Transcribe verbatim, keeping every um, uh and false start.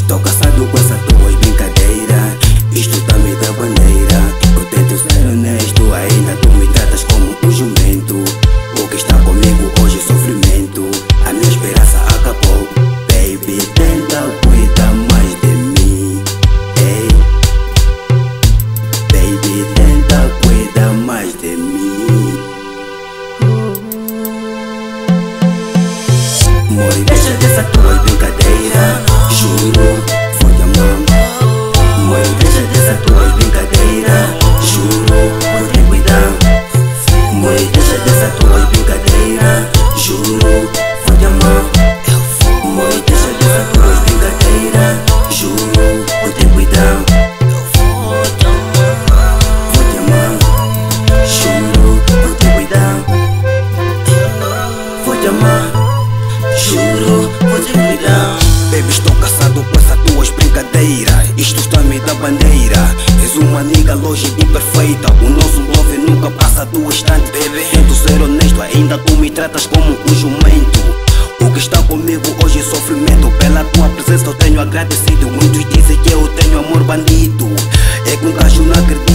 Tô cansado com essa tua brincadeira. Isto tá me dá bandeira. Eu tento ser honesto, ainda tu me tratas como um jumento. O que está comigo hoje é sofrimento. A minha esperança acabou. Baby, tenta cuidar mais de mim. Ei, baby, tenta cuidar mais de mim. Amor, deixa dessa tua brincadeira. Juro, vou te amar. Amor, deixa dessa tua brincadeira. Juro, vou te cuidar. Amor, deixa dessa tua brincadeira. Juro, vou te amar. Amor, deixa dessa tua brincadeira. Juro, vou te cuidar. Vou te amar. Juro, vou te cuidar. Vou te amar. Juro, vou te cuidar. Baby, estou cansado com essas tuas brincadeiras. Isto está me da bandeira. És uma nigga longe de perfeita. O nosso love nunca passa do instante, baby. Tento ser honesto, ainda tu me tratas como um jumento. O que está comigo hoje é sofrimento. Pela tua presença eu tenho agradecido. Muitos dizem que eu tenho amor bandido. É que um gajo não acredita.